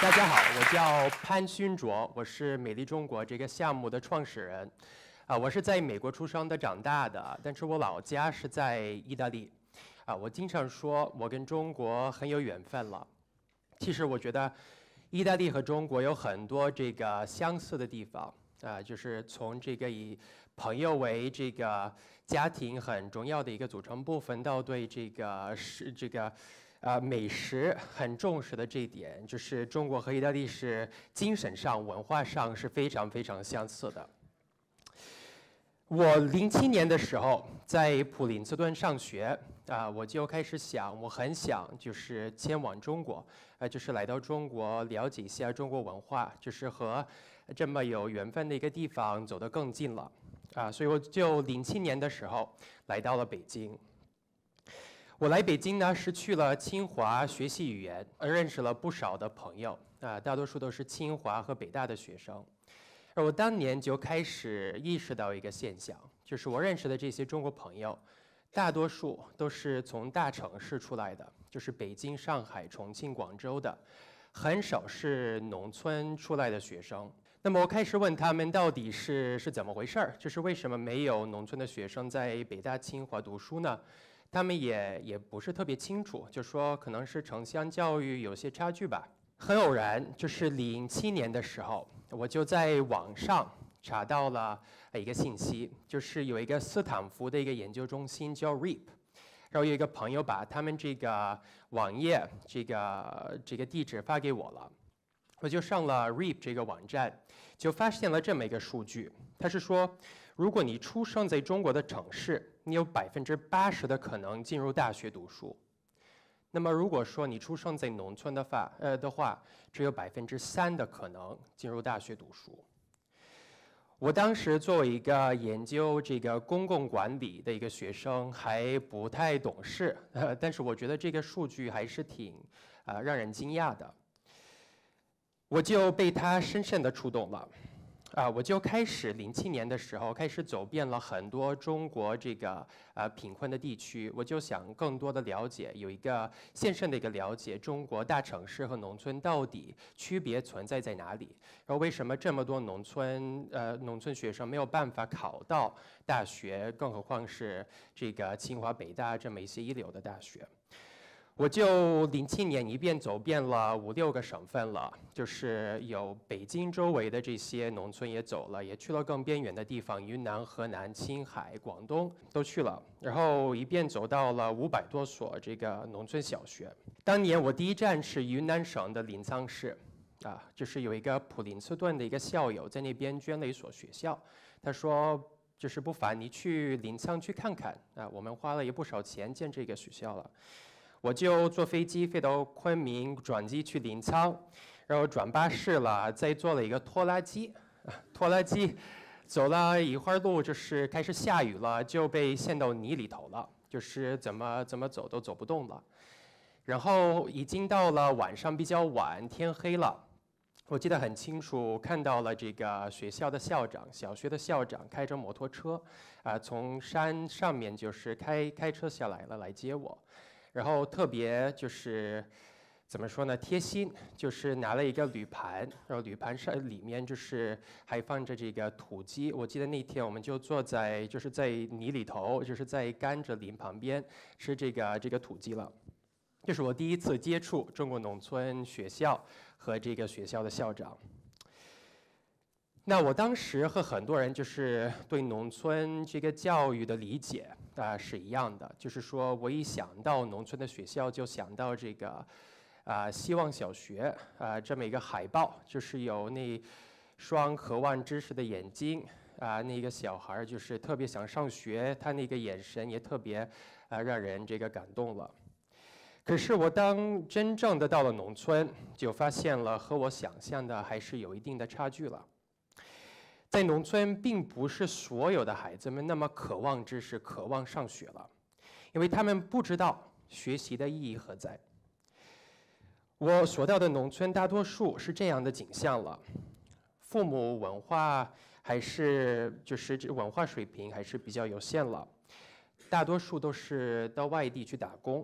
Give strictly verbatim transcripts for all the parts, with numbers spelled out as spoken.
大家好，我叫潘勋卓，我是美丽中国这个项目的创始人。啊，我是在美国出生的、长大的，但是我老家是在意大利。啊，我经常说我跟中国很有缘分了。其实我觉得，意大利和中国有很多这个相似的地方。啊，就是从这个以朋友为这个家庭很重要的一个组成部分，到对这个是这个。呃，美食很重视的这一点，就是中国和意大利是精神上、文化上是非常非常相似的。我零七年的时候在普林斯顿上学，啊、呃，我就开始想，我很想就是前往中国，呃，就是来到中国了解一下中国文化，就是和这么有缘分的一个地方走得更近了，啊、呃，所以我就零七年的时候来到了北京。我来北京呢，是去了清华学习语言，认识了不少的朋友啊，大多数都是清华和北大的学生。而我当年就开始意识到一个现象，就是我认识的这些中国朋友，大多数都是从大城市出来的，就是北京、上海、重庆、广州的，很少是农村出来的学生。那么我开始问他们到底是是怎么回事儿，就是为什么没有农村的学生在北大、清华读书呢？他们也也不是特别清楚，就说可能是城乡教育有些差距吧。很偶然，就是零七年的时候，我就在网上查到了一个信息，就是有一个斯坦福的一个研究中心叫 R I P， 然后有一个朋友把他们这个网页这个这个地址发给我了，我就上了 R I P 这个网站，就发现了这么一个数据，他是说，如果你出生在中国的城市，你有百分之八十的可能进入大学读书。那么如果说你出生在农村的话，呃的话，只有百分之三的可能进入大学读书。我当时作为一个研究这个公共管理的一个学生，还不太懂事，呃，但是我觉得这个数据还是挺啊、呃、让人惊讶的。我就被它深深的触动了。啊，我就开始零七年的时候开始走遍了很多中国这个呃贫困的地区，我就想更多的了解，有一个线上的一个了解，中国大城市和农村到底区别存在在哪里？然后为什么这么多农村呃农村学生没有办法考到大学，更何况是这个清华、北大这么一些一流的大学？我就零七年一遍走遍了五六个省份了，就是有北京周围的这些农村也走了，也去了更边远的地方，云南、河南、青海、广东都去了，然后一遍走到了五百多所这个农村小学。当年我第一站是云南省的临沧市，啊，就是有一个普林斯顿的一个校友在那边捐了一所学校，他说就是不妨你去临沧去看看啊，我们花了也不少钱建这个学校了。我就坐飞机飞到昆明，转机去临沧，然后转巴士了，再坐了一个拖拉机，拖拉机走了一会儿路，就是开始下雨了，就被陷到泥里头了，就是怎么怎么走都走不动了。然后已经到了晚上比较晚，天黑了，我记得很清楚，看到了这个学校的校长，小学的校长开着摩托车，啊、呃，从山上面就是开开车下来了来接我。然后特别就是怎么说呢，贴心，就是拿了一个铝盘，然后铝盘上里面就是还放着这个土鸡。我记得那天我们就坐在就是在泥里头，就是在甘蔗林旁边吃这个这个土鸡了。这是我第一次接触中国农村学校和这个学校的校长。那我当时和很多人就是对农村这个教育的理解啊、呃、是一样的，就是说我一想到农村的学校，就想到这个啊、呃、希望小学啊、呃、这么一个海报，就是有那双渴望知识的眼睛啊、呃，那个小孩就是特别想上学，他那个眼神也特别啊、呃、让人这个感动了。可是我当真正的到了农村，就发现了和我想象的还是有一定的差距了。在农村，并不是所有的孩子们那么渴望知识、渴望上学了，因为他们不知道学习的意义何在。我所到的农村，大多数是这样的景象了：父母文化还是就是这文化水平还是比较有限了，大多数都是到外地去打工，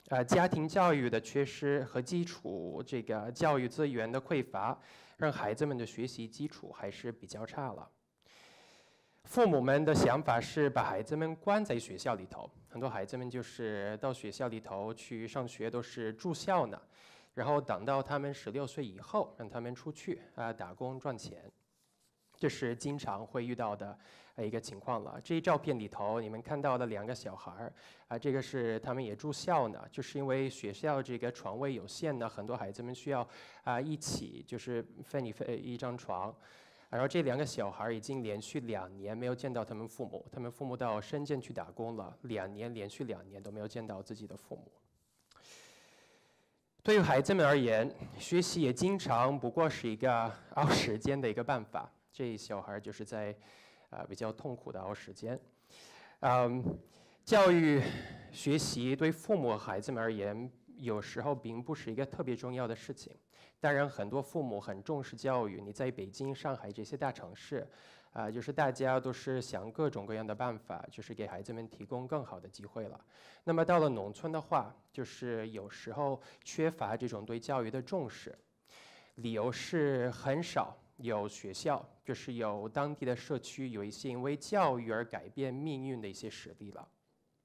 呃，家庭教育的缺失和基础这个教育资源的匮乏，让孩子们的学习基础还是比较差了。父母们的想法是把孩子们关在学校里头，很多孩子们就是到学校里头去上学，都是住校呢，然后等到他们十六岁以后，让他们出去啊打工赚钱，这是经常会遇到的一个情况了。这一照片里头，你们看到的两个小孩儿啊，这个是他们也住校呢，就是因为学校这个床位有限呢，很多孩子们需要啊一起就是分一分一张床。然后这两个小孩已经连续两年没有见到他们父母，他们父母到深圳去打工了，两年连续两年都没有见到自己的父母。对于孩子们而言，学习也经常不过是一个熬时间的一个办法。这小孩就是在啊、呃、比较痛苦的熬时间。嗯，教育学习对父母和孩子们而言，有时候并不是一个特别重要的事情。当然，很多父母很重视教育。你在北京、上海这些大城市，啊、呃，就是大家都是想各种各样的办法，就是给孩子们提供更好的机会了。那么到了农村的话，就是有时候缺乏这种对教育的重视，理由是很少有学校，就是有当地的社区有一些因为教育而改变命运的一些实例了。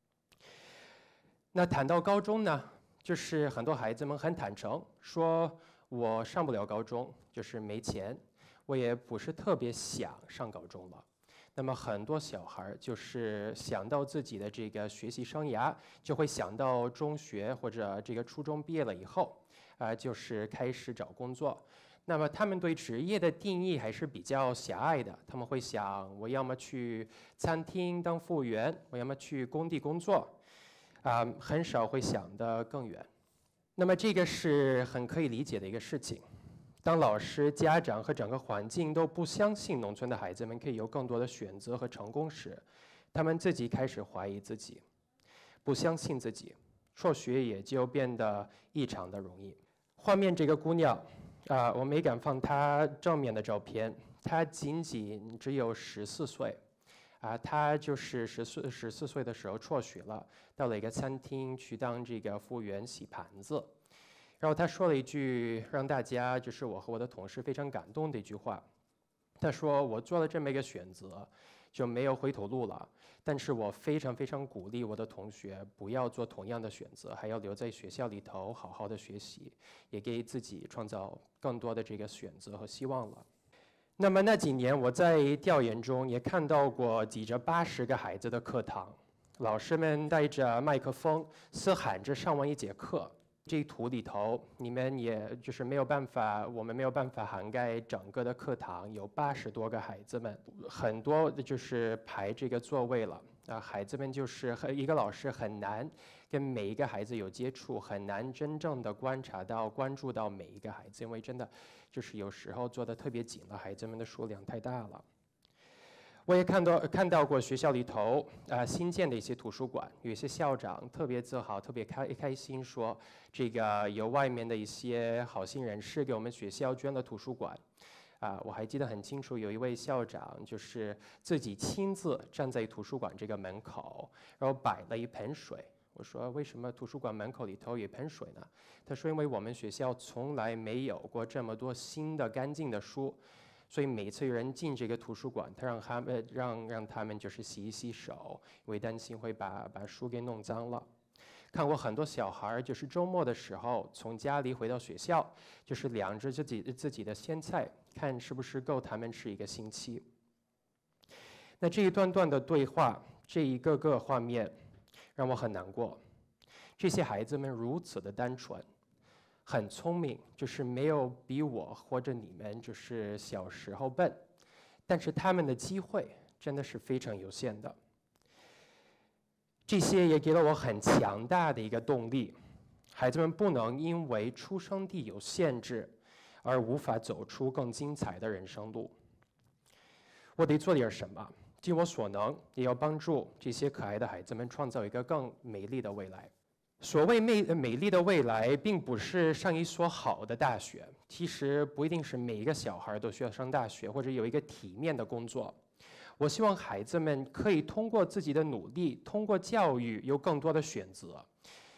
那谈到高中呢，就是很多孩子们很坦诚说，我上不了高中，就是没钱，我也不是特别想上高中了。那么很多小孩就是想到自己的这个学习生涯，就会想到中学或者这个初中毕业了以后，啊、呃，就是开始找工作。那么他们对职业的定义还是比较狭隘的，他们会想，我要么去餐厅当服务员，我要么去工地工作，啊、呃，很少会想得更远。那么这个是很可以理解的一个事情。当老师、家长和整个环境都不相信农村的孩子们可以有更多的选择和成功时，他们自己开始怀疑自己，不相信自己，辍学也就变得异常的容易。画面这个姑娘，啊、呃，我没敢放她正面的照片，她仅仅只有十四岁。啊，他就是十四十四岁的时候辍学了，到了一个餐厅去当这个服务员洗盘子。然后他说了一句让大家就是我和我的同事非常感动的一句话，他说：“我做了这么一个选择，就没有回头路了。但是我非常非常鼓励我的同学不要做同样的选择，还要留在学校里头好好的学习，也给自己创造更多的这个选择和希望了。”那么那几年，我在调研中也看到过挤着八十个孩子的课堂，老师们带着麦克风嘶喊着上完一节课。这图里头，你们也就是没有办法，我们没有办法涵盖整个的课堂，有八十多个孩子们，很多就是排这个座位了啊。孩子们就是一个老师很难跟每一个孩子有接触，很难真正的观察到、关注到每一个孩子，因为真的就是有时候做的特别紧了，孩子们的数量太大了。我也看到看到过学校里头啊、呃、新建的一些图书馆，有一些校长特别自豪、特别开开心说，这个有外面的一些好心人士给我们学校捐了图书馆。啊、呃，我还记得很清楚，有一位校长就是自己亲自站在图书馆这个门口，然后摆了一盆水。我说为什么图书馆门口里头有一盆水呢？他说因为我们学校从来没有过这么多新的干净的书。所以每次有人进这个图书馆，他让他们让让他们就是洗一洗手，因为担心会把把书给弄脏了。看过很多小孩就是周末的时候从家里回到学校，就是量着自己自己的鲜菜，看是不是够他们吃一个星期。那这一段段的对话，这一个个画面，让我很难过。这些孩子们如此的单纯。很聪明，就是没有比我或者你们就是小时候笨，但是他们的机会真的是非常有限的。这些也给了我很强大的一个动力，孩子们不能因为出生地有限制而无法走出更精彩的人生路。我得做点什么，尽我所能，也要帮助这些可爱的孩子们创造一个更美丽的未来。所谓美美丽的未来，并不是上一所好的大学，其实不一定是每一个小孩都需要上大学，或者有一个体面的工作。我希望孩子们可以通过自己的努力，通过教育有更多的选择。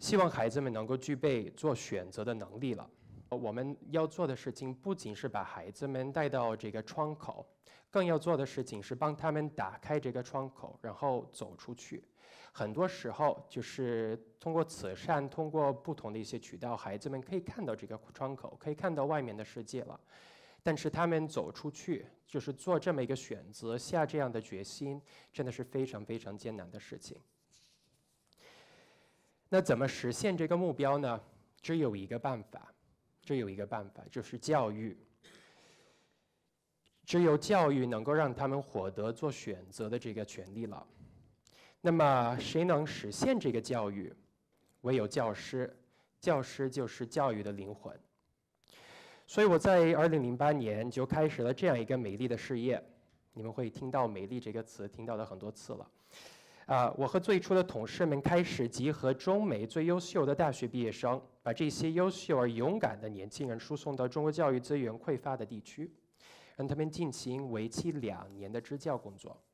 希望孩子们能够具备做选择的能力了。我们要做的事情不仅是把孩子们带到这个窗口，更要做的事情是帮他们打开这个窗口，然后走出去。很多时候就是通过慈善，通过不同的一些渠道，孩子们可以看到这个窗口，可以看到外面的世界了。但是他们走出去，就是做这么一个选择，下这样的决心，真的是非常非常艰难的事情。那怎么实现这个目标呢？只有一个办法，只有一个办法，就是教育。只有教育能够让他们获得做选择的这个权利了。那么谁能实现这个教育？唯有教师，教师就是教育的灵魂。所以我在二零零八年就开始了这样一个美丽的事业。你们会听到“美丽”这个词，听到了很多次了。啊、呃，我和最初的同事们开始集合中美最优秀的大学毕业生，把这些优秀而勇敢的年轻人输送到中国教育资源匮乏的地区，让他们进行为期两年的支教工作。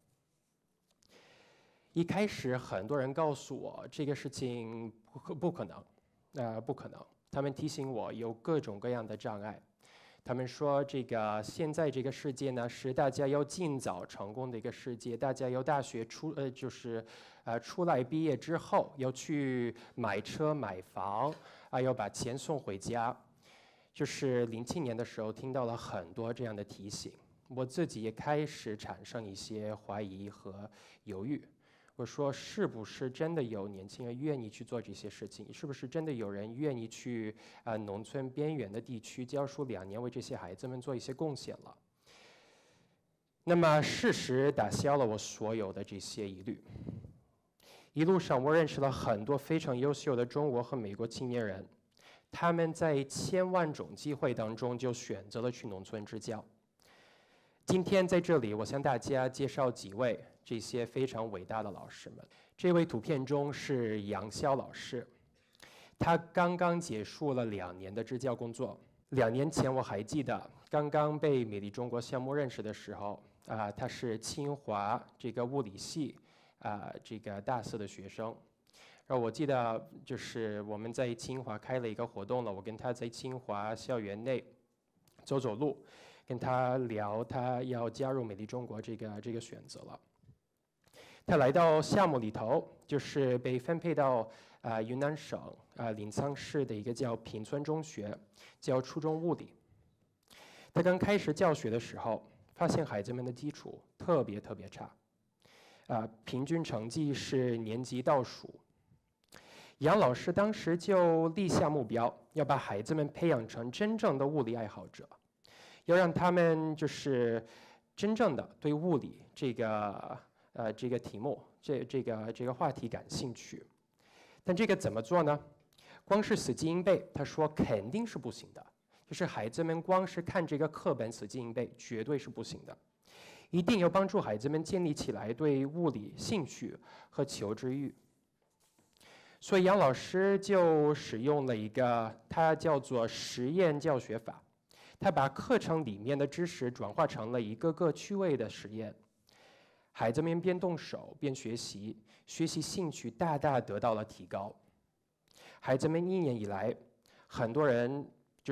一开始，很多人告诉我这个事情不可不可能，呃，不可能。他们提醒我有各种各样的障碍。他们说，这个现在这个世界呢，是大家要尽早成功的一个世界。大家要大学出呃，就是呃出来毕业之后，要去买车买房啊，要把钱送回家。就是零七年的时候，听到了很多这样的提醒，我自己也开始产生一些怀疑和犹豫。我说，是不是真的有年轻人愿意去做这些事情？是不是真的有人愿意去啊、呃、农村边缘的地区教书两年，为这些孩子们做一些贡献了？那么事实打消了我所有的这些疑虑。一路上，我认识了很多非常优秀的中国和美国青年人，他们在千万种机会当中就选择了去农村支教。今天在这里，我向大家介绍几位这些非常伟大的老师们。这位图片中是杨潇老师，他刚刚结束了两年的支教工作。两年前我还记得，刚刚被美丽中国项目认识的时候，啊、呃，他是清华这个物理系啊、呃、这个大四的学生。然后我记得就是我们在清华开了一个活动了，我跟他在清华校园内走走路。跟他聊，他要加入美丽中国这个这个选择了。他来到项目里头，就是被分配到啊、呃、云南省啊、呃、临沧市的一个叫平村中学，教初中物理。他刚开始教学的时候，发现孩子们的基础特别特别差，啊、呃，平均成绩是年级倒数。杨老师当时就立下目标，要把孩子们培养成真正的物理爱好者。要让他们就是真正的对物理这个呃这个题目这这个这个话题感兴趣，但这个怎么做呢？光是死记硬背，他说肯定是不行的。就是孩子们光是看这个课本死记硬背，绝对是不行的。一定要帮助孩子们建立起来对物理兴趣和求知欲。所以杨老师就使用了一个它叫做实验教学法。他把课程里面的知识转化成了一个个趣味的实验，孩子们边动手边学习，学习兴趣大大得到了提高。孩子们一年以来，很多人就是，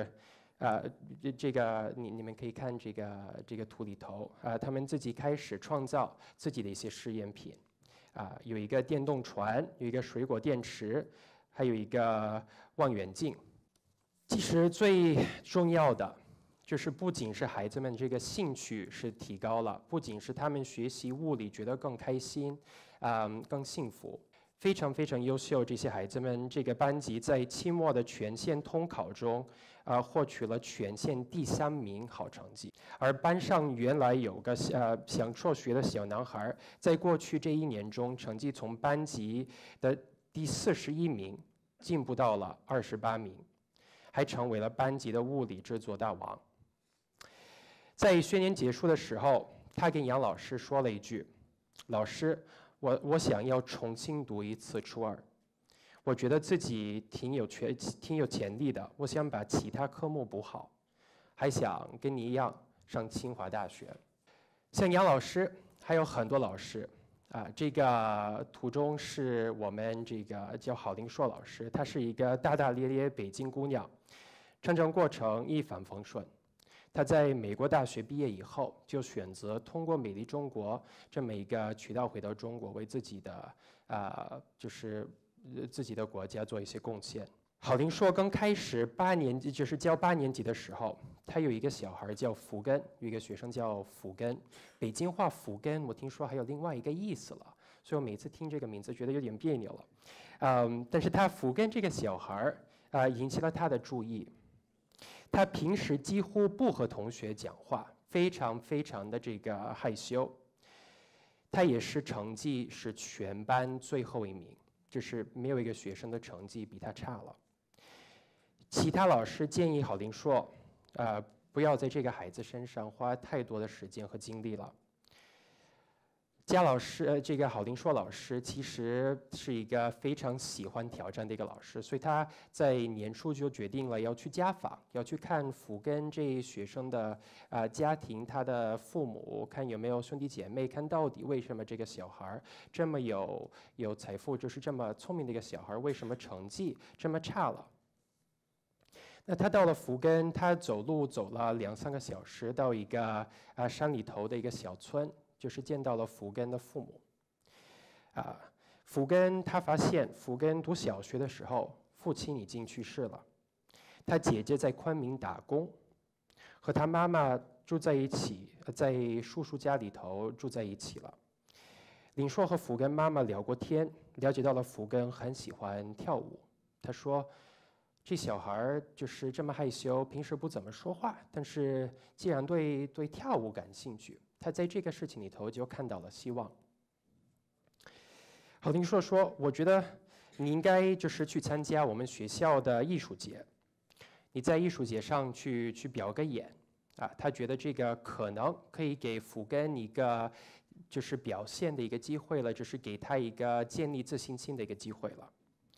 呃，这这个你你们可以看这个这个图里头啊、呃，他们自己开始创造自己的一些试验品，啊、呃，有一个电动船，有一个水果电池，还有一个望远镜。其实最重要的，就是不仅是孩子们这个兴趣是提高了，不仅是他们学习物理觉得更开心，啊、嗯，更幸福，非常非常优秀。这些孩子们这个班级在期末的全县通考中，啊、呃，获取了全县第三名好成绩。而班上原来有个呃想辍学的小男孩，在过去这一年中，成绩从班级的第四十一名进步到了二十八名。还成为了班级的物理制作大王。在学年结束的时候，他跟杨老师说了一句：“老师，我我想要重新读一次初二，我觉得自己挺有潜挺有潜力的，我想把其他科目补好，还想跟你一样上清华大学。”像杨老师还有很多老师， 啊，这个图中是我们这个叫郝林硕老师，她是一个大大咧咧北京姑娘，成长过程一帆风顺。她在美国大学毕业以后，就选择通过美丽中国这么一个渠道回到中国，为自己的啊、呃，就是自己的国家做一些贡献。郝林硕刚开始八年级，就是教八年级的时候，他有一个小孩叫福根，有一个学生叫福根。北京话福根，我听说还有另外一个意思了，所以我每次听这个名字觉得有点别扭了。嗯，但是他福根这个小孩儿啊、呃，引起了他的注意。他平时几乎不和同学讲话，非常非常的这个害羞。他也是成绩是全班最后一名，就是没有一个学生的成绩比他差了。其他老师建议郝林硕，呃，不要在这个孩子身上花太多的时间和精力了。佳老师，呃，这个郝林硕老师其实是一个非常喜欢挑战的一个老师，所以他在年初就决定了要去家访，要去看福根这学生的啊、呃、家庭，他的父母，看有没有兄弟姐妹，看到底为什么这个小孩这么有有财富，就是这么聪明的一个小孩，为什么成绩这么差了？那他到了福根，他走路走了两三个小时，到一个啊、呃、山里头的一个小村，就是见到了福根的父母。啊，福根他发现福根读小学的时候，父亲已经去世了，他姐姐在昆明打工，和他妈妈住在一起，在叔叔家里头住在一起了。林硕和福根妈妈聊过天，了解到了福根很喜欢跳舞。他说，这小孩就是这么害羞，平时不怎么说话，但是既然对对跳舞感兴趣，他在这个事情里头就看到了希望。郝林硕说：“我觉得你应该就是去参加我们学校的艺术节，你在艺术节上去去表个演，啊，他觉得这个可能可以给福根一个就是表现的一个机会了，就是给他一个建立自信心的一个机会了。”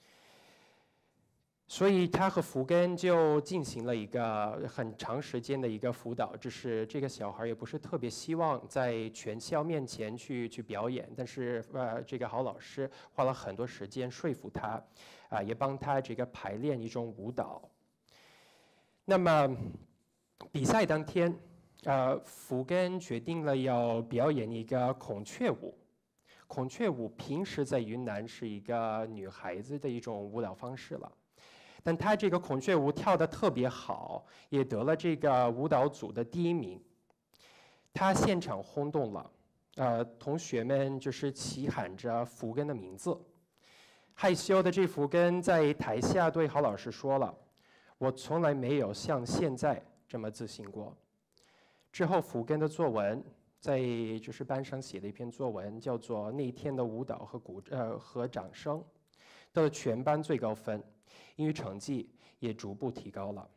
所以他和福根就进行了一个很长时间的一个辅导，就是这个小孩也不是特别希望在全校面前去去表演，但是呃，这个郝老师花了很多时间说服他，啊，也帮他这个排练一种舞蹈。那么比赛当天，呃，福根决定了要表演一个孔雀舞。孔雀舞平时在云南是一个女孩子的一种舞蹈方式了。但他这个孔雀舞跳得特别好，也得了这个舞蹈组的第一名。他现场轰动了，呃，同学们就是齐喊着福根的名字。害羞的这福根在台下对郝老师说了：“我从来没有像现在这么自信过。”之后，福根的作文在就是班上写了一篇作文，叫做《那天的舞蹈和鼓呃和掌声》，得了全班最高分。英语成绩也逐步提高了。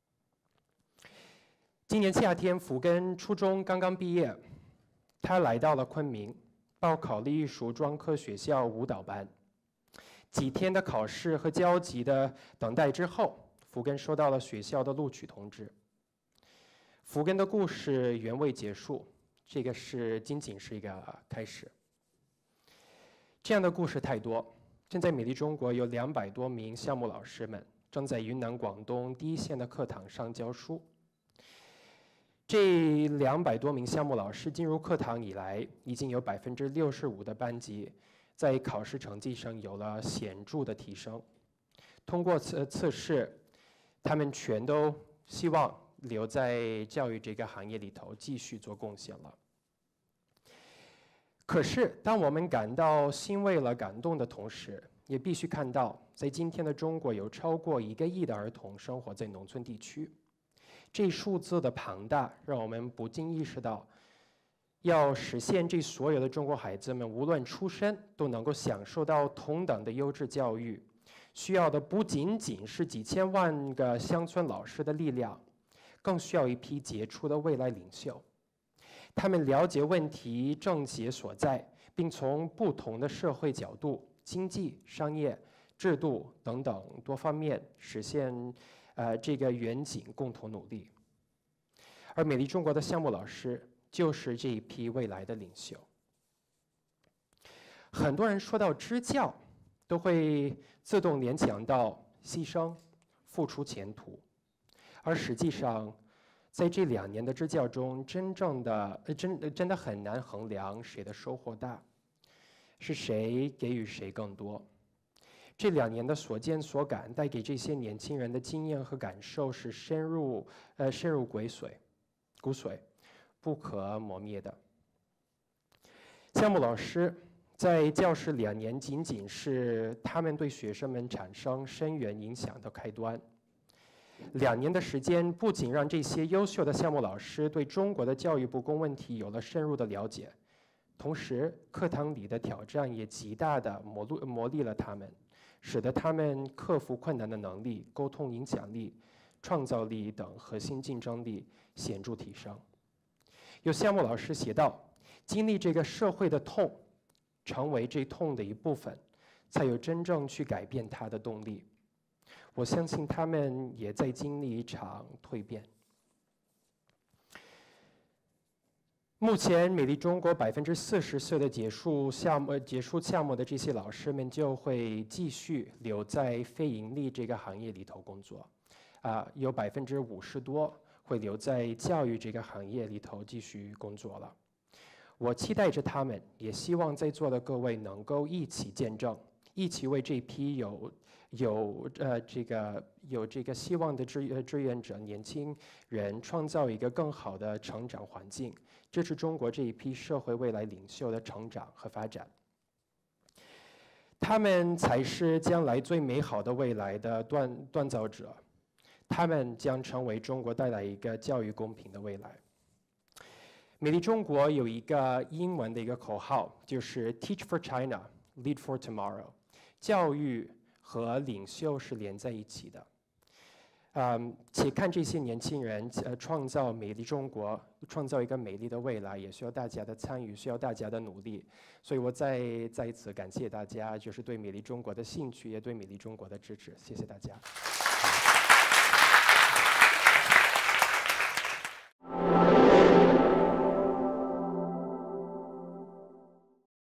今年夏天，福根初中刚刚毕业，他来到了昆明，报考了艺术专科学校舞蹈班。几天的考试和焦急的等待之后，福根收到了学校的录取通知。福根的故事原未结束，这个是仅仅是一个开始。这样的故事太多。现在美丽中国有两百多名项目老师们正在云南、广东第一线的课堂上教书。这两百多名项目老师进入课堂以来，已经有百分之六十五的班级在考试成绩上有了显著的提升。通过测测试，他们全都希望留在教育这个行业里头继续做贡献了。可是，当我们感到欣慰了、感动的同时，也必须看到，在今天的中国，有超过一个亿的儿童生活在农村地区。这数字的庞大，让我们不禁意识到，要实现这所有的中国孩子们，无论出身都能够享受到同等的优质教育，需要的不仅仅是几千万个乡村老师的力量，更需要一批杰出的未来领袖。他们了解问题症结所在，并从不同的社会角度、经济、商业、制度等等多方面实现呃这个远景，共同努力。而美丽中国的项目老师就是这一批未来的领袖。 很多人说到支教，都会自动联想到牺牲、付出前途，而实际上，在这两年的支教中，真正的呃真真的很难衡量谁的收获大，是谁给予谁更多。这两年的所见所感，带给这些年轻人的经验和感受是深入呃深入骨髓，骨髓，不可磨灭的。项目老师在教室两年，仅仅是他们对学生们产生深远影响的开端。两年的时间，不仅让这些优秀的项目老师对中国的教育不公问题有了深入的了解，同时课堂里的挑战也极大的磨砺磨砺了他们，使得他们克服困难的能力、沟通影响力、创造力等核心竞争力显著提升。有项目老师写道：“经历这个社会的痛，成为这痛的一部分，才有真正去改变它的动力。”我相信他们也在经历一场蜕变。目前，美丽中国百分之四十岁的结束项目、结束项目的这些老师们就会继续留在非盈利这个行业里头工作，啊，有百分之五十多会留在教育这个行业里头继续工作了。我期待着他们，也希望在座的各位能够一起见证，一起为这批有有呃这个有这个希望的志呃志愿者年轻人创造一个更好的成长环境，支持中国这一批社会未来领袖的成长和发展。他们才是将来最美好的未来的锻锻造者，他们将成为中国带来一个教育公平的未来。美丽中国有一个英文的一个口号，就是 Teach for China, Lead for Tomorrow。教育和领袖是连在一起的。嗯，且看这些年轻人呃创造美丽中国，创造一个美丽的未来，也需要大家的参与，需要大家的努力。所以我再再一次感谢大家，就是对美丽中国的兴趣，也对美丽中国的支持。谢谢大家。